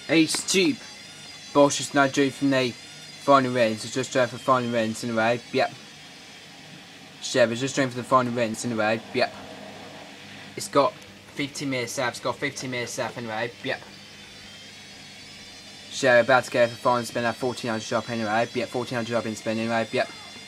Hey, Steve. Bosch is now due from the final rings. It's just trying for final rings in a way. Yep. Chevy just trying for the final rings in a way. Yep. It's got 15 minutes left. It's got 15 minutes left anyway. Yep. Chevy about to go for final spin at 1400 shop anyway. Yep. 1400 shop in spin anyway. Yep.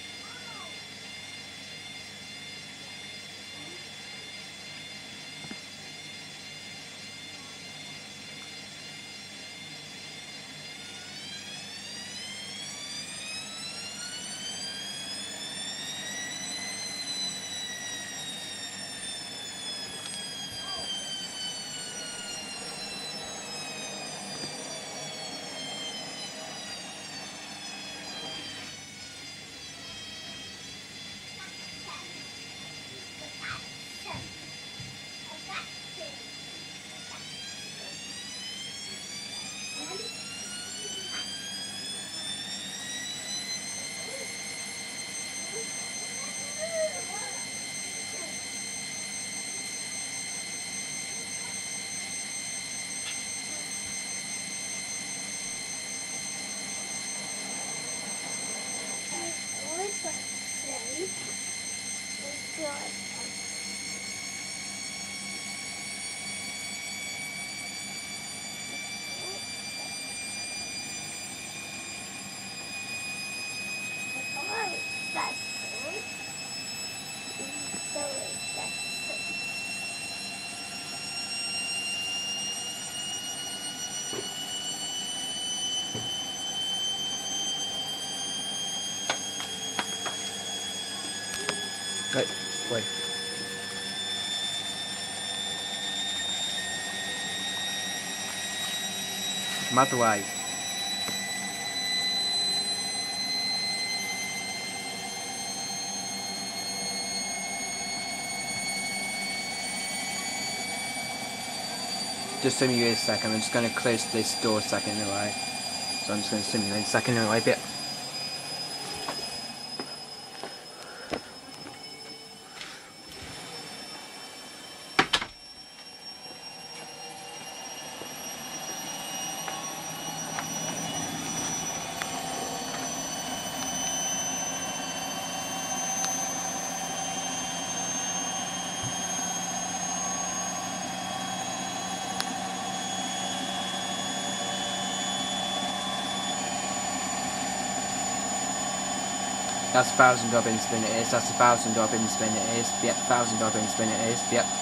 Wait. I'm out the way. Just simulate a second. I'm just going to close this door a second anyway. So I'm just going to simulate a second anyway. Bit. That's $1,000 in spin it is. That's $1,000 in spin it is. Yep, $1,000 in spin it is. Yep.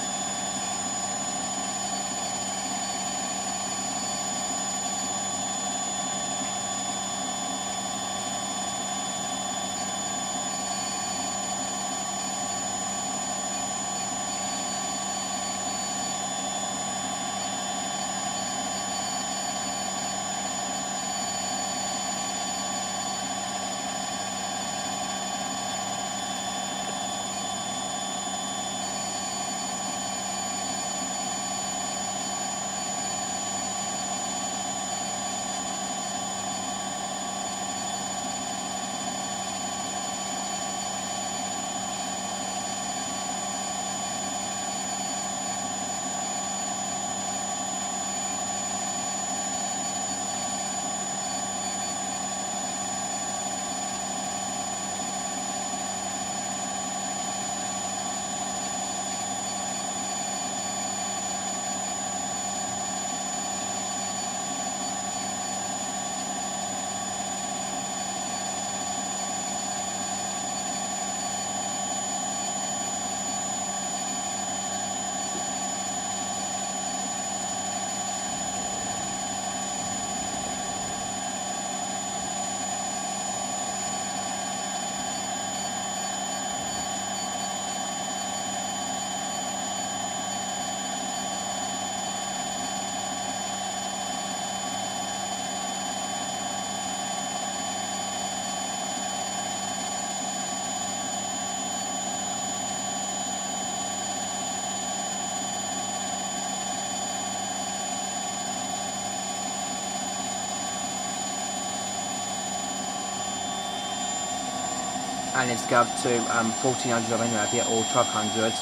And it's go up to 1400 anyway, or 1200.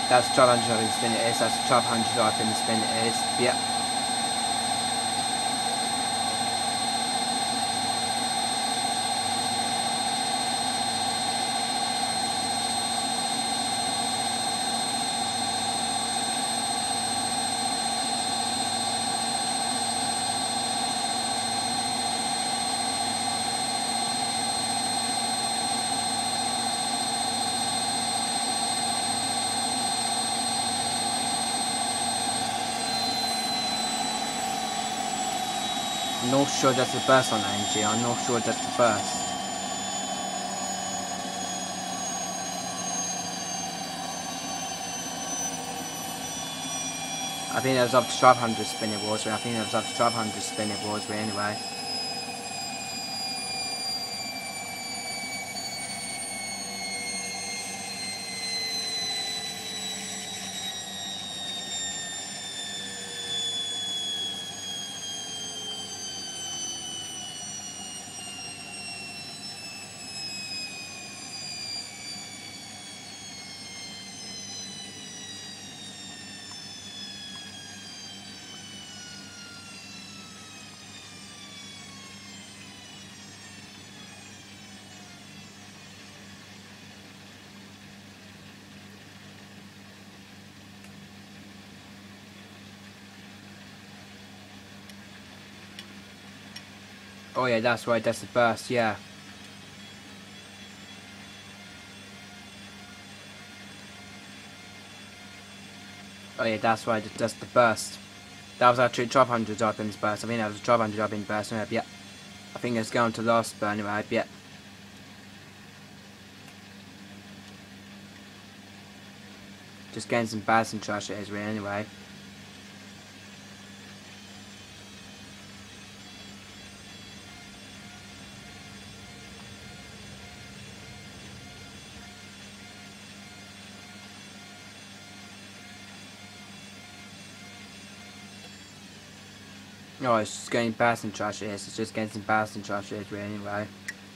That's 1200 open spin it is. That's 1200 open spin it is. Yep. I'm not sure that's the burst on NG. I'm not sure that's the burst. I think that was up to 1200 spin it was. I think that was up to 1200 spin it was anyway. Oh yeah, that's right, that's the burst, yeah. Oh yeah, that's right, that's the burst. That was actually 1200 items burst. I think that was a 1200 items burst. Yep. I think it's going to last burn anyway. Yep. Just getting some bass and trash it is really anyway. Oh, it's just getting bass and trash it is. It's just getting some bass and trash it is really anyway.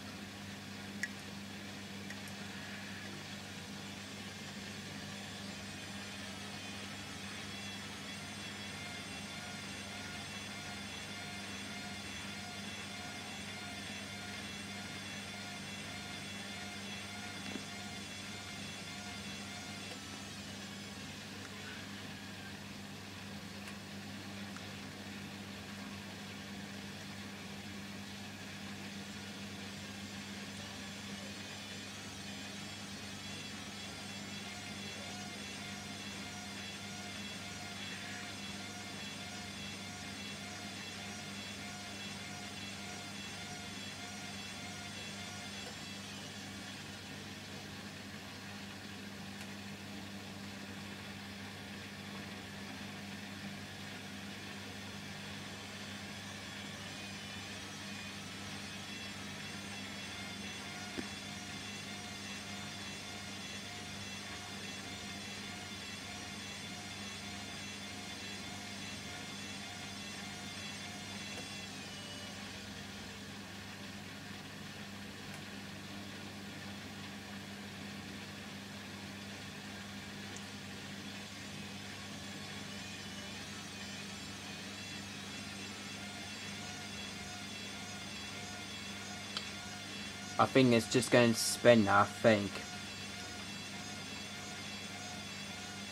I think it's just going to spin now, I think.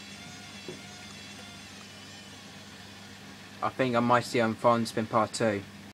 I think I might see on Fun Spin Part 2.